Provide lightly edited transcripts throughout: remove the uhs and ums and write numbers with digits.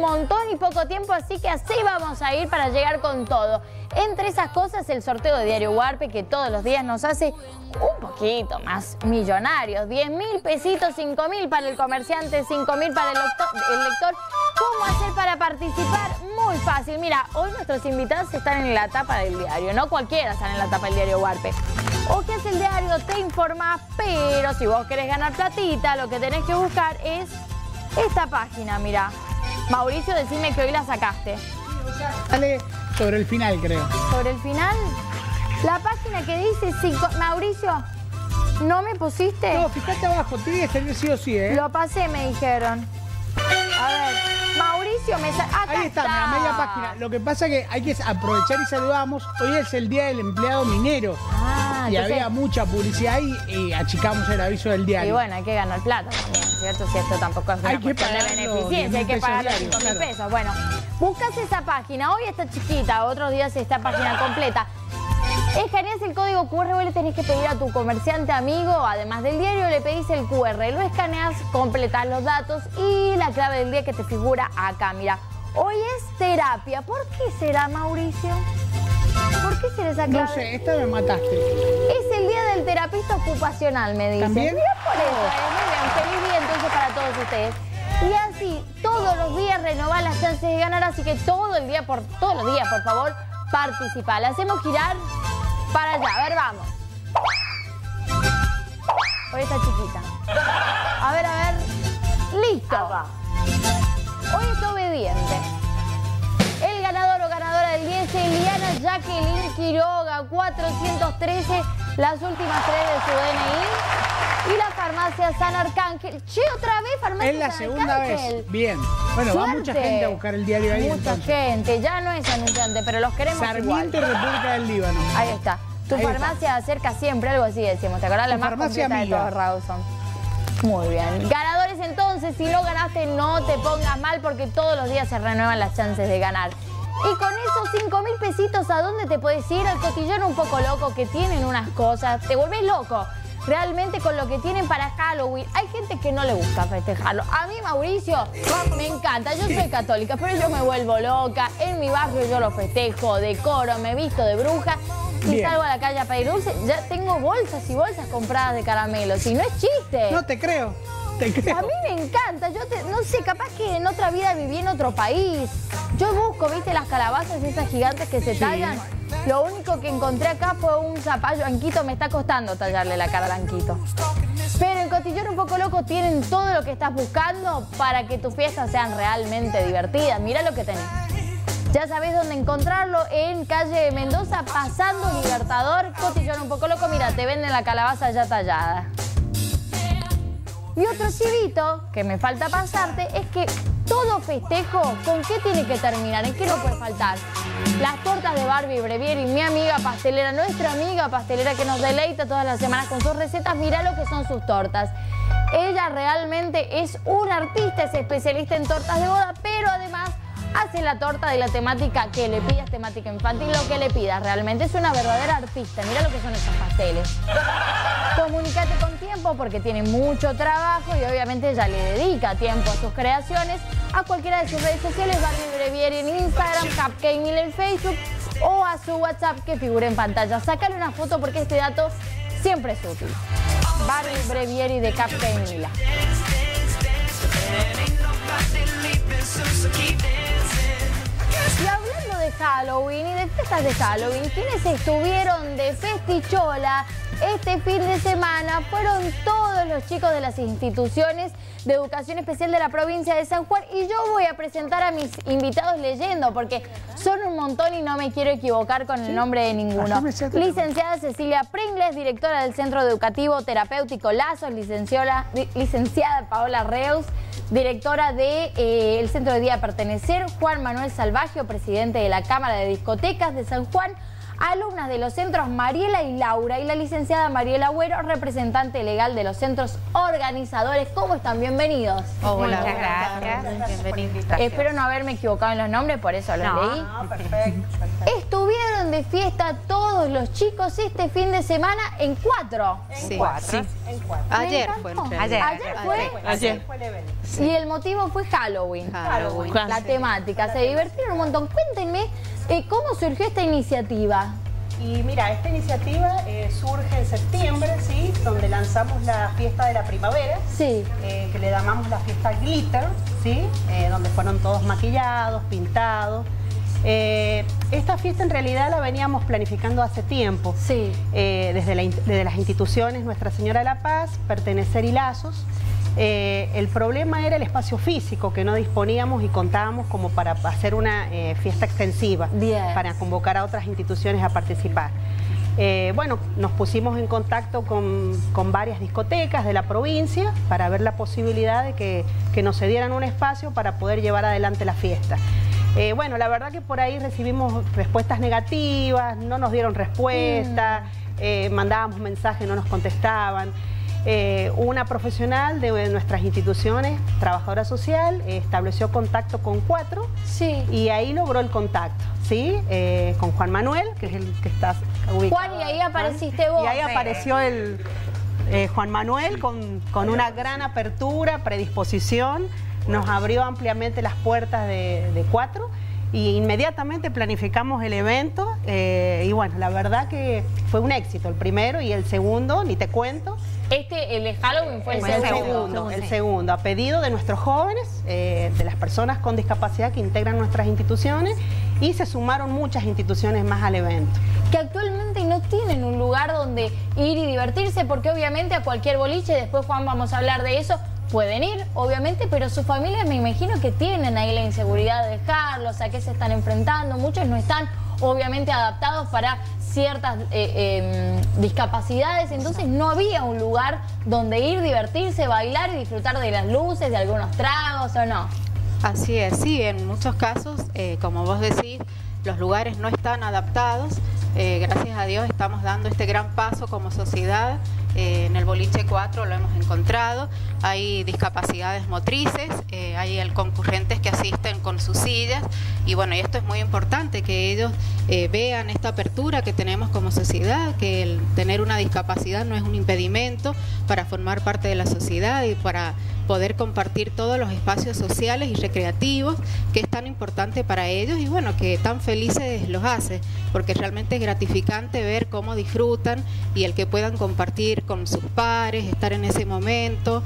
montón y poco tiempo, así que así vamos a ir para llegar con todo. Entre esas cosas, el sorteo de Diario Warpe, que todos los días nos hace un poquito más millonarios. 10.000 pesitos, 5.000 para el comerciante, 5.000 para el lector. ¿Cómo hacer para participar? Muy fácil. Mira, hoy nuestros invitados están en la tapa del diario. No cualquiera están en la tapa del Diario Warpe. ¿O qué hace el diario? Te informa, pero si vos querés ganar platita, lo que tenés que buscar es esta página, mira. Mauricio, decime que hoy la sacaste. Sale sobre el final, creo. ¿Sobre el final? La página que dice... Mauricio, ¿no me pusiste? No, fíjate abajo, tiene que salir sí o sí, ¿eh? Lo pasé, me dijeron. A ver, Mauricio me... Ahí está, mira, media página. Lo que pasa es que hay que aprovechar y saludamos. Hoy es el Día del Empleado Minero. Y entonces... había mucha publicidad y achicamos el aviso del diario. Y bueno, hay que ganar plata también, ¿cierto? Si esto tampoco es una cuestión de beneficencia, hay que pagar los 5.000 pesos. Bueno, buscas esa página. Hoy está chiquita, otros días está página completa. Escaneas el código QR, vos le tenés que pedir a tu comerciante amigo, además del diario, le pedís el QR, lo escaneas, completás los datos y la clave del día que te figura acá. Mira, hoy es terapia. ¿Por qué será, Mauricio? ¿Por qué será esa clave? No sé, esta me mataste. Es el día del terapista ocupacional, me dicen. ¿También? Mira por eso. Muy bien, feliz día entonces para todos ustedes. Y así, todos los días renovar las chances de ganar, así que todos los días, por favor, participa. La hacemos girar para allá. A ver, vamos. Hoy está chiquita. A ver. Listo. Hoy está obediente. El ganador o ganadora del día es Eliana Jacqueline Quiroga, 413, las últimas 3 de su DNI. Y la farmacia San Arcángel. Che, otra vez farmacia Es la San segunda Arcángel. vez. Bien. Bueno, Suerte. va mucha gente a buscar el diario ahí. Mucha gente. Ya no es anunciante, pero los queremos Sarmiento, igual. República del Líbano. Ahí está. Tu Ahí farmacia acerca siempre, algo así decimos. ¿Te acordás? La más farmacia completa amiga. de todos, Rawson. Muy bien. Ganadores entonces, si no ganaste, no te pongas mal porque todos los días se renuevan las chances de ganar. Y con esos 5.000 pesitos, ¿a dónde te puedes ir? Al cotillón un poco loco, que tienen unas cosas. Te volvés loco. Realmente con lo que tienen para Halloween. Hay gente que no le gusta festejarlo. A mí, Mauricio, me encanta. Yo soy católica, pero yo me vuelvo loca. En mi barrio yo lo festejo, decoro, me visto de bruja. Y salgo a la calle a pedir dulce. Ya tengo bolsas y bolsas compradas de caramelos. Y no es chiste. No te creo. Te creo. A mí me encanta. No sé, capaz que en otra vida viví en otro país. Yo busco, ¿viste? Las calabazas esas gigantes que se tallan. Lo único que encontré acá fue un zapallo. Anquito, me está costando tallarle la cara al Anquito. Pero en Cotillón un poco loco tienen todo lo que estás buscando para que tus fiestas sean realmente divertidas. Mira lo que tenés. Ya sabés dónde encontrarlo, en calle Mendoza, pasando Libertador, Cotillón un poco loco. Mira, te venden la calabaza ya tallada. Y otro chivito que me falta pasarte es que todo festejo, ¿con qué tiene que terminar? ¿En qué no puede faltar? Las tortas de Barbie Brevieri, mi amiga pastelera, nuestra amiga pastelera que nos deleita todas las semanas con sus recetas. Mirá lo que son sus tortas. Ella realmente es una artista, es especialista en tortas de boda, pero además hace la torta de la temática que le pidas, temática infantil, lo que le pidas. Realmente es una verdadera artista. Mirá lo que son esos pasteles. Comunícate con tiempo porque tiene mucho trabajo y obviamente ella le dedica tiempo a sus creaciones. A cualquiera de sus redes sociales, Barbie Brevieri en Instagram, Cupcake Mil en Facebook o a su WhatsApp que figura en pantalla. Sácale una foto porque este dato siempre es útil. Barbie Brevieri de Cupcake Mil. Y hablando de Halloween y de fiestas de Halloween, quienes estuvieron de festichola este fin de semana fueron todos los chicos de las instituciones de educación especial de la provincia de San Juan. Y yo voy a presentar a mis invitados leyendo, porque son un montón y no me quiero equivocar con el nombre de ninguno. Licenciada Cecilia Pringles, directora del Centro Educativo Terapéutico Lazos. Licenciada Paola Reus, directora del Centro de Día a Pertenecer. Juan Manuel Salvagio, presidente de la Cámara de Discotecas de San Juan. alumnas de los centros Mariela y Laura y la licenciada Mariela Agüero, representante legal de los centros organizadores. ¿Cómo están? Bienvenidos. Hola, muchas gracias. Bienvenidos. Espero no haberme equivocado en los nombres, por eso los leí. No, perfecto. Estuvieron de fiesta todos los chicos este fin de semana en Cuatro. Sí. En cuatro. Ayer fue. Ayer fue el evento. Y el motivo fue Halloween. La temática. Se divertieron un montón. Cuéntenme cómo surgió esta iniciativa. Y mira, esta iniciativa surge en septiembre, ¿sí? Donde lanzamos la fiesta de la primavera, sí. Que le llamamos la fiesta Glitter, ¿sí? Donde fueron todos maquillados, pintados. Esta fiesta en realidad la veníamos planificando hace tiempo, sí. Desde las instituciones Nuestra Señora de la Paz, Pertenecer y Lazos. El problema era el espacio físico, que no disponíamos y contábamos como para hacer una fiesta extensiva, para convocar a otras instituciones a participar. Bueno, nos pusimos en contacto con varias discotecas de la provincia para ver la posibilidad de que nos cedieran un espacio para poder llevar adelante la fiesta. Bueno, la verdad que por ahí recibimos respuestas negativas, no nos dieron respuesta, mandábamos mensajes, no nos contestaban. Una profesional de nuestras instituciones, trabajadora social, estableció contacto con Cuatro, sí. Y ahí logró el contacto, ¿sí? Con Juan Manuel, que es el que está ubicado. Juan, y ahí apareciste vos. Y ahí apareció el Juan Manuel con una gran apertura, predisposición, nos abrió ampliamente las puertas de Cuatro y inmediatamente planificamos el evento y bueno, la verdad que fue un éxito el primero y el segundo, ni te cuento. El de Halloween fue el segundo, a pedido de nuestros jóvenes, de las personas con discapacidad que integran nuestras instituciones, y se sumaron muchas instituciones más al evento. Que actualmente no tienen un lugar donde ir y divertirse, porque obviamente a cualquier boliche, después Juan vamos a hablar de eso, pueden ir, obviamente, pero sus familias me imagino que tienen ahí la inseguridad de dejarlos, a qué se están enfrentando, muchos no están obviamente adaptados para ciertas discapacidades, entonces no había un lugar donde ir, divertirse, bailar y disfrutar de las luces, de algunos tragos, ¿o no? Así es, sí, en muchos casos, como vos decís, los lugares no están adaptados. Gracias a Dios estamos dando este gran paso como sociedad. En el boliche 4 lo hemos encontrado, hay discapacidades motrices, hay concurrentes que asisten con sus sillas y bueno, y esto es muy importante, que ellos vean esta apertura que tenemos como sociedad, que el tener una discapacidad no es un impedimento para formar parte de la sociedad y para poder compartir todos los espacios sociales y recreativos, que es tan importante para ellos y bueno, que tan felices los hace, porque realmente es gratificante ver cómo disfrutan y el que puedan compartir con sus pares, estar en ese momento,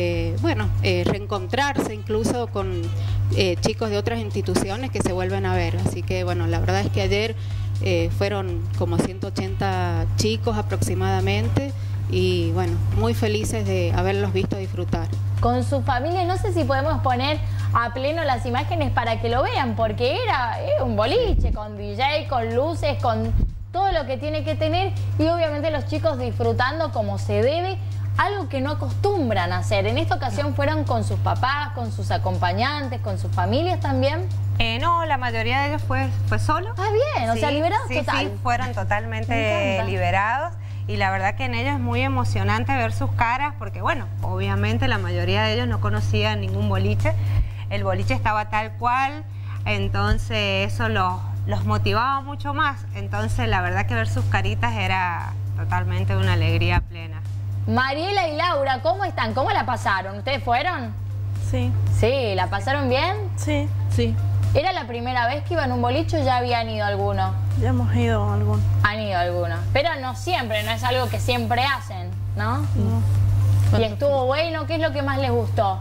reencontrarse incluso con chicos de otras instituciones que se vuelven a ver. Así que bueno, la verdad es que ayer fueron como 180 chicos aproximadamente y bueno, muy felices de haberlos visto disfrutar. Con sus familias, no sé si podemos poner a pleno las imágenes para que lo vean, porque era un boliche con DJ, con luces, con todo lo que tiene que tener y obviamente los chicos disfrutando como se debe, algo que no acostumbran a hacer. En esta ocasión fueron con sus papás, con sus acompañantes, con sus familias también. No, la mayoría de ellos fue solo. Ah, bien, sí, o sea, liberados total. Sí, fueron totalmente liberados. Y la verdad que en ellos es muy emocionante ver sus caras porque, bueno, obviamente la mayoría de ellos no conocían ningún boliche. El boliche estaba tal cual, entonces eso los motivaba mucho más. Entonces la verdad que ver sus caritas era totalmente una alegría plena. Mariela y Laura, ¿cómo están? ¿Cómo la pasaron? ¿Ustedes fueron? Sí. ¿Sí? ¿La pasaron bien? Sí. Sí. ¿Era la primera vez que iban a un boliche o ya habían ido algunos? Ya hemos ido a algunos. Han ido algunos. Pero no siempre, no es algo que siempre hacen, ¿no? No. ¿Y estuvo bueno? ¿Qué es lo que más les gustó?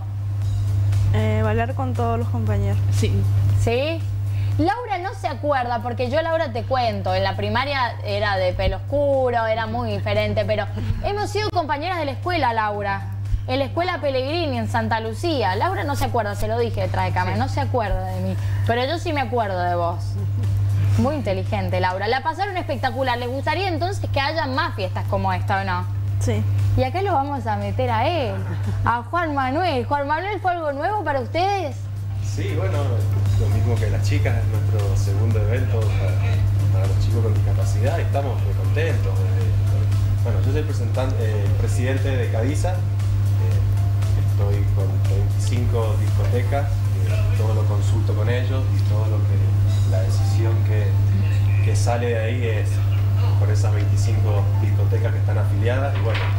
Bailar con todos los compañeros. Sí. ¿Sí? Laura no se acuerda, porque yo, Laura, te cuento, en la primaria era de pelo oscuro, era muy diferente, pero hemos sido compañeras de la escuela, Laura. En la escuela Pellegrini, en Santa Lucía. Laura no se acuerda, se lo dije detrás de cámara, no se acuerda de mí. Pero yo sí me acuerdo de vos. Muy inteligente, Laura. La pasaron espectacular. ¿Les gustaría entonces que haya más fiestas como esta o no? Sí. Y acá lo vamos a meter a él, a Juan Manuel. ¿Juan Manuel fue algo nuevo para ustedes? Sí, bueno, lo mismo que las chicas, es nuestro segundo evento para los chicos con discapacidad y estamos muy contentos. Bueno, yo soy el presidente de Cadiza, estoy con 25 discotecas, todo lo consulto con ellos y todo lo que la decisión que sale de ahí es con esas 25 discotecas que están afiliadas y bueno,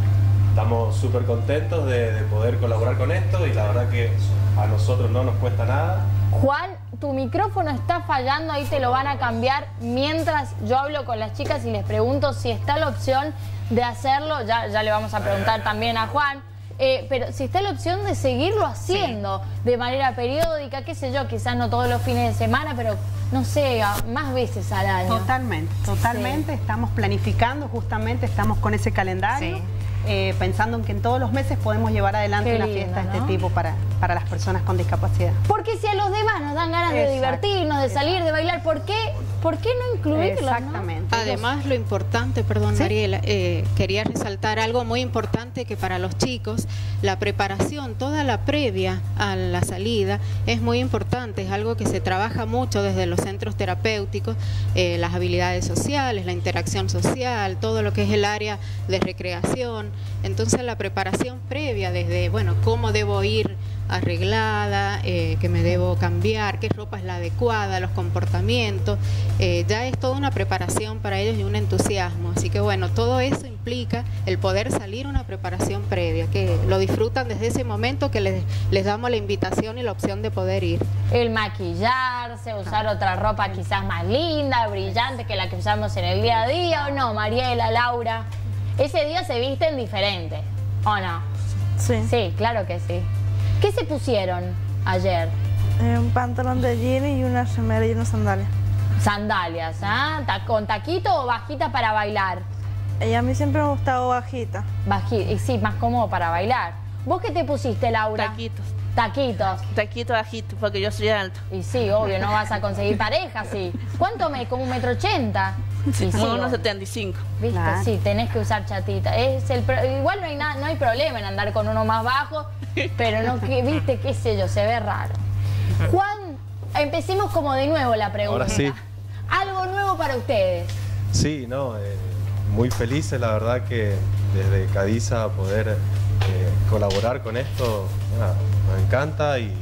estamos súper contentos de poder colaborar con esto y la verdad que a nosotros no nos cuesta nada. Juan, tu micrófono está fallando, ahí te lo van a cambiar mientras yo hablo con las chicas y les pregunto si está la opción de hacerlo, ya le vamos a preguntar también a Juan, pero si está la opción de seguirlo haciendo de manera periódica, qué sé yo, quizás no todos los fines de semana, pero no sé, más veces al año. Totalmente, estamos planificando, justamente estamos con ese calendario. Sí. Pensando en que en todos los meses podemos llevar adelante una fiesta de este tipo para las personas con discapacidad. Porque si a los demás nos dan ganas de divertirnos, de salir, de bailar, ¿por qué no incluirlo? Exactamente. ¿no? Además, lo importante, perdón, ¿sí? Mariela, quería resaltar algo muy importante que para los chicos, la preparación, toda la previa a la salida es muy importante, es algo que se trabaja mucho desde los centros terapéuticos, las habilidades sociales, la interacción social, todo lo que es el área de recreación. Entonces la preparación previa desde, bueno, cómo debo ir arreglada, que me debo cambiar, qué ropa es la adecuada, los comportamientos, ya es toda una preparación para ellos y un entusiasmo. Así que bueno, todo eso implica el poder salir una preparación previa, que lo disfrutan desde ese momento que les damos la invitación y la opción de poder ir. El maquillarse, usar otra ropa quizás más linda, brillante que la que usamos en el día a día, ¿o no, Mariela, Laura? Ese día se visten diferente, ¿o no? Sí. Sí, claro que sí. ¿Qué se pusieron ayer? Un pantalón de jean y una remera y unas sandalias. Sandalias, ¿ah? ¿Con taquito o bajita para bailar? Y a mí siempre me ha gustado bajita. Bajita, y sí, más cómodo para bailar. ¿Vos qué te pusiste, Laura? Taquitos. Taquitos. Taquito bajito, porque yo soy alto. Y sí, obvio, no vas a conseguir pareja, sí. ¿Cuánto me? Como 1,80 m. Sí, Y sí, como 1,75 m. ¿Viste? Claro. Sí, tenés que usar chatita. Igual no hay problema en andar con uno más bajo, pero no, viste, qué sé yo, se ve raro. Juan, empecemos como de nuevo la pregunta. Ahora sí. Algo nuevo para ustedes. Sí, no, muy felices la verdad que desde Cadiza poder colaborar con esto, nada, nos encanta y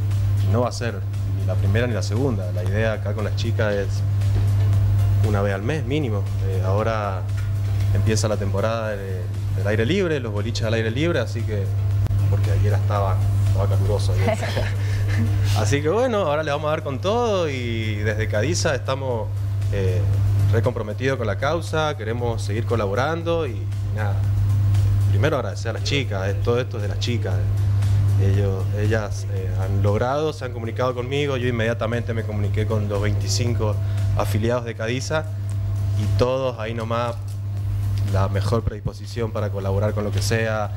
no va a ser ni la primera ni la segunda. La idea acá con las chicas es una vez al mes mínimo. Ahora empieza la temporada del aire libre, los boliches al aire libre, así que, porque ayer estaba caluroso. Así que bueno, ahora le vamos a dar con todo y desde Cadiza estamos recomprometidos con la causa, queremos seguir colaborando y nada. Primero agradecer a las chicas, todo esto es de las chicas. Ellas han logrado, se han comunicado conmigo, yo inmediatamente me comuniqué con los 25 afiliados de Cadiza y todos ahí nomás la mejor predisposición para colaborar con lo que sea,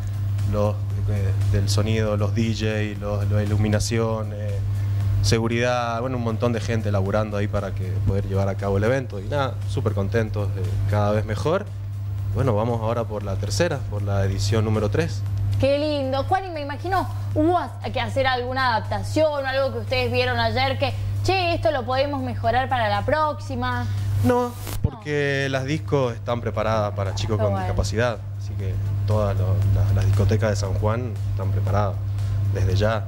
del sonido, los DJ, la iluminación, seguridad, bueno, un montón de gente laburando ahí para poder llevar a cabo el evento y nada, súper contentos, cada vez mejor. Bueno, vamos ahora por la tercera, por la edición número 3. Qué lindo. Juan, y me imagino, hubo que hacer alguna adaptación, algo que ustedes vieron ayer que, che, esto lo podemos mejorar para la próxima. No, porque las discos están preparadas para chicos con discapacidad, así que todas las discotecas de San Juan están preparadas desde ya.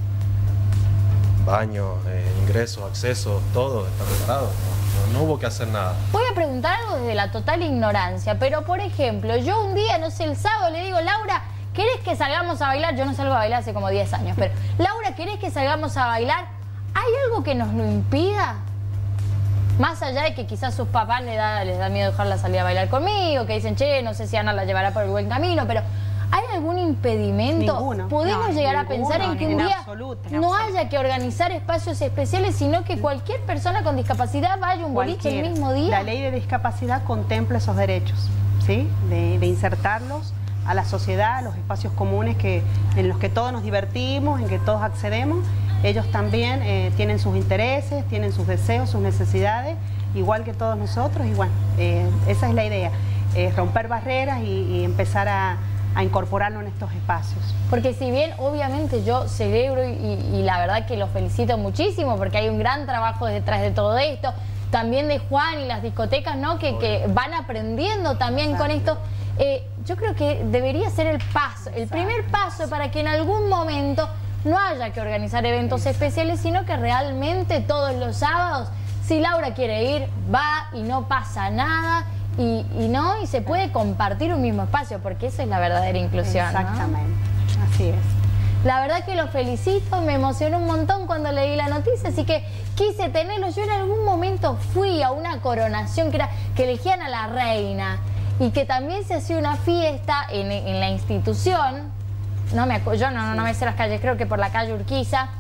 Baños, ingresos, accesos, todo está preparado. No hubo que hacer nada. Voy a preguntar algo desde la total ignorancia, pero por ejemplo, yo un día, no sé, el sábado le digo, Laura, ¿querés que salgamos a bailar? Yo no salgo a bailar hace como 10 años, pero Laura, ¿querés que salgamos a bailar? ¿Hay algo que nos lo impida? Más allá de que quizás sus papás les da miedo dejarla salir a bailar conmigo, que dicen, che, no sé si Ana la llevará por el buen camino, pero ¿hay algún impedimento? Ninguno. ¿Podemos llegar a pensar en que un día no haya que organizar espacios especiales, sino que cualquier persona con discapacidad vaya a un boliche el mismo día? La ley de discapacidad contempla esos derechos, ¿sí? De insertarlos a la sociedad, a los espacios comunes en los que todos nos divertimos, en que todos accedemos. Ellos también tienen sus intereses, tienen sus deseos, sus necesidades, igual que todos nosotros, y bueno, esa es la idea, romper barreras y empezar a a incorporarlo en estos espacios. Porque si bien obviamente yo celebro y la verdad que los felicito muchísimo porque hay un gran trabajo detrás de todo esto, también de Juan y las discotecas, ¿no? que van aprendiendo también con esto. Yo creo que debería ser el paso, el primer paso para que en algún momento no haya que organizar eventos especiales, sino que realmente todos los sábados, si Laura quiere ir, va y no pasa nada y se puede compartir un mismo espacio, porque eso es la verdadera inclusión. Exactamente, ¿no? Así es. La verdad que los felicito, me emocionó un montón cuando leí la noticia, así que quise tenerlo. Yo en algún momento fui a una coronación que elegían a la reina y que también se hacía una fiesta en la institución. No me sé las calles, creo que por la calle Urquiza.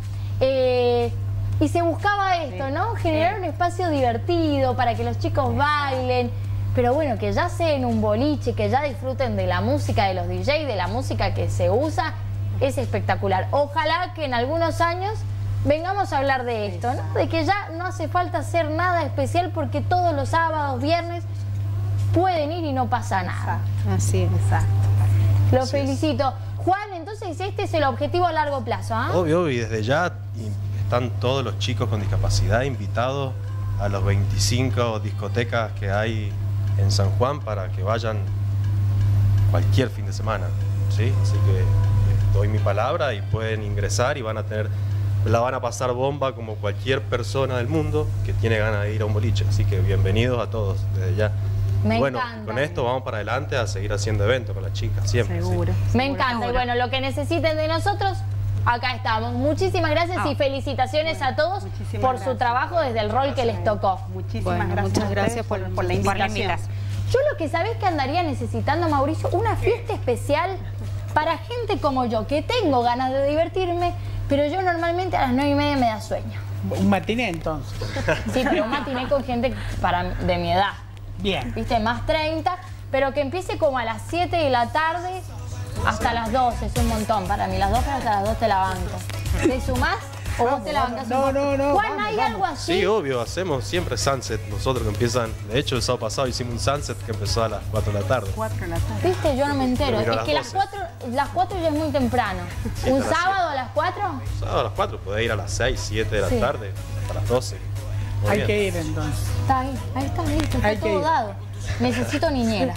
Y se buscaba esto, ¿no? Generar un espacio divertido para que los chicos bailen. Pero bueno, que ya sea en un boliche, que ya disfruten de la música de los DJs, de la música que se usa, es espectacular. Ojalá que en algunos años vengamos a hablar de esto, ¿no? De que ya no hace falta hacer nada especial porque todos los sábados, viernes, pueden ir y no pasa nada. Así es. Exacto. Los felicito. Juan, entonces este es el objetivo a largo plazo, ¿ah? Obvio, y desde ya están todos los chicos con discapacidad invitados a los 25 discotecas que hay en San Juan para que vayan cualquier fin de semana, ¿sí? Así que doy mi palabra y pueden ingresar y la van a pasar bomba como cualquier persona del mundo que tiene ganas de ir a un boliche. Así que bienvenidos a todos desde ya. Me bueno, encanta. con esto vamos para adelante a seguir haciendo eventos con las chicas, siempre. Seguro. Me encanta. Y bueno, lo que necesiten de nosotros, acá estamos. Muchísimas gracias y felicitaciones a todos por su trabajo desde el rol que les tocó. Muchísimas gracias. Muchas gracias por la invitación. Yo lo que sabés que andaría necesitando, Mauricio, una fiesta especial para gente como yo, que tengo ganas de divertirme, pero yo normalmente a las 9:30 me da sueño. Un matiné entonces. Sí, pero un matiné con gente de mi edad. Bien. Viste, más 30, pero que empiece como a las 7 de la tarde hasta las 12, es un montón para mí. Las 2 hasta las 2 te la banco. ¿Te sumás o vos te la bancás? No. Juan, ¿hay algo así? Sí, obvio, hacemos siempre sunset. Nosotros que empiezan, de hecho el sábado pasado hicimos un sunset que empezó a las 4 de la tarde. 4 de la tarde. Viste, yo no me entero. Terminó Es a que las las 4 ya es muy temprano. Sí, ¿Un pero sábado a las 4? Sábado a las 4, podés ir a las 6, 7 de la Sí. tarde, hasta las 12. Muy Hay bien. que ir entonces. Está ahí, listo, está Hay que todo ir. dado. Necesito niñera.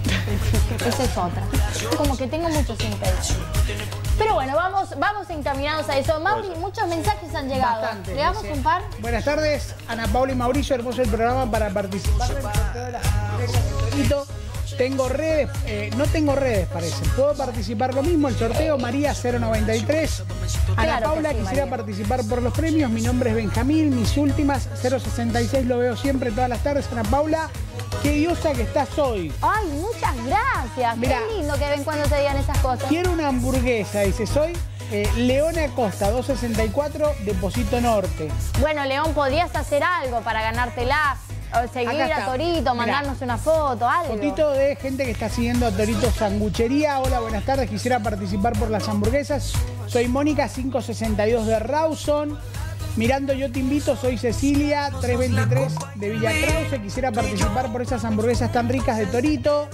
Esa es otra. Como que tengo muchos intereses. Pero bueno, vamos encaminados a eso. Mauri, muchos mensajes han llegado. Bastante, ¿Le damos dice. un par? Buenas tardes, Ana Paula y Mauricio, hermoso el programa para participar del sorteo de las hamburguesas de Torito. Tengo redes, no tengo redes parece. ¿Puedo participar lo mismo? El sorteo María 093. Ana Claro que Paula, sí, quisiera María. participar por los premios. Mi nombre es Benjamín, mis últimas 066 lo veo siempre todas las tardes. Ana Paula, qué diosa que estás hoy. Ay, muchas gracias. Mirá. Qué lindo que ven cuando te digan esas cosas. Quiero una hamburguesa, dice, soy Leona Acosta, 264, Depósito Norte. Bueno, León, podrías hacer algo para ganártela. O seguir Acá a está. Torito, Mirá. mandarnos una foto, algo. Fotito de gente que está siguiendo a Torito Sanguchería. Hola, buenas tardes. Quisiera participar por las hamburguesas. Soy Mónica, 562 de Rawson. Mirando Yo Te Invito, soy Cecilia, 323 de Villa Krause. Quisiera participar por esas hamburguesas tan ricas de Torito.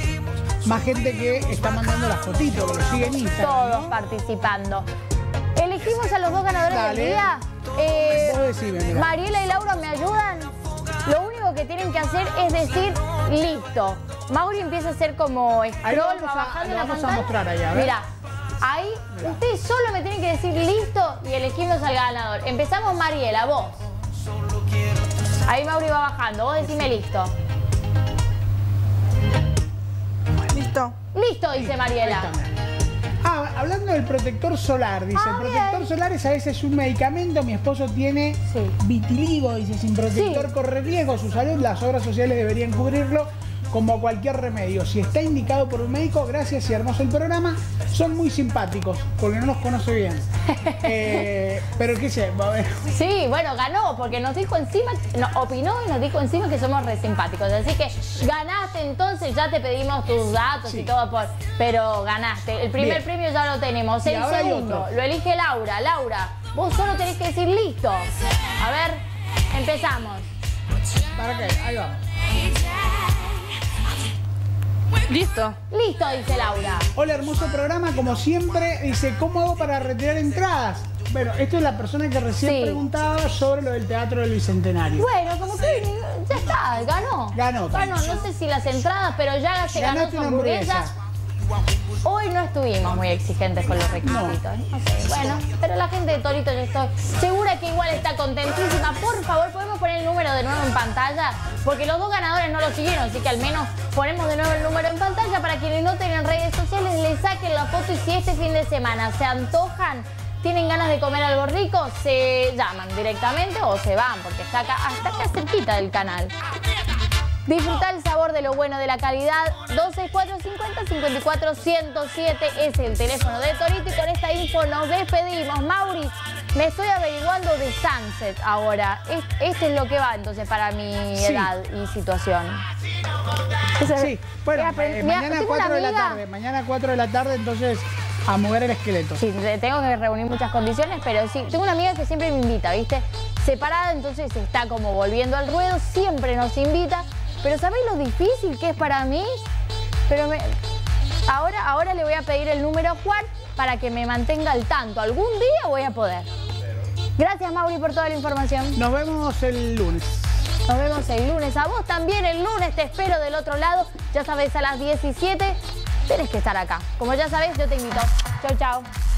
Más gente que está mandando las fotitos, que lo sigue en Instagram. Todos participando. Elegimos a los dos ganadores Dale. del día. Vos decime, mirá. Mariela y Laura me ayudan. Lo único que tienen que hacer es decir listo. Mauri empieza a hacer como Ahí scroll, lo va vamos a- bajando lo la vamos a pantalla. mostrar allá, a ver. Mirá, ahí ustedes solo me tienen que decir listo y elegimos al ganador. Empezamos Mariela, vos. Ahí Mauri va bajando, vos decime listo. Listo. Listo, dice Mariela. Ah, hablando del protector solar, dice. Ah, El protector bien. solar es a veces un medicamento. Mi esposo tiene Sí. vitiligo, dice. Sin protector Sí. corre riesgo su salud. Las obras sociales deberían cubrirlo como cualquier remedio. Si está indicado por un médico, gracias y hermoso el programa. Son muy simpáticos, porque no los conoce bien. Pero qué sé, a ver. Sí, bueno, ganó porque nos dijo encima, opinó y nos dijo encima que somos re simpáticos. Así que ganaste, entonces ya te pedimos tus datos Sí. y todo, pero ganaste. El primer Bien. premio ya lo tenemos. Y El ahora hay segundo otro. lo elige Laura. Laura, vos solo tenés que decir listo. A ver, empezamos. ¿Para qué? Ahí vamos. Listo. Listo, dice Laura. Hola, hermoso programa, como siempre. Dice, ¿cómo hago para retirar entradas? Bueno, esto es la persona que recién preguntaba sobre lo del Teatro del Bicentenario. Bueno, como que ya está, ganó. Ganó. No sé si las entradas, pero ya se ganó su una hamburguesa. Hoy no estuvimos muy exigentes con los requisitos. No sé, bueno, pero la gente de Torito yo estoy segura que igual está contentísima. Por favor, ¿podemos poner el número de nuevo en pantalla? Porque los dos ganadores no lo siguieron, así que al menos ponemos de nuevo el número en pantalla para quienes no tengan redes sociales, les saquen la foto y si este fin de semana se antojan, tienen ganas de comer algo rico, se llaman directamente o se van, porque está acá, hasta acá cerquita del canal. Disfruta el sabor de lo bueno, de la calidad. 12-450-54-107 es el teléfono de Torito y con esta info nos despedimos. Mauri, me estoy averiguando de Sunset ahora. Este es lo que va entonces para mi edad y situación. Sí, bueno, mañana 4 de la tarde. Mañana 4 de la tarde, entonces a mover el esqueleto. Sí, tengo que reunir muchas condiciones, pero sí, tengo una amiga que siempre me invita, ¿viste? Separada, entonces está como volviendo al ruedo, siempre nos invita. Pero ¿sabéis lo difícil que es para mí? Pero ahora le voy a pedir el número a Juan para que me mantenga al tanto. Algún día voy a poder. Gracias, Mauri, por toda la información. Nos vemos el lunes. Nos vemos el lunes. A vos también el lunes te espero del otro lado. Ya sabés, a las 17 tenés que estar acá. Como ya sabés, yo te invito. Chau, chau.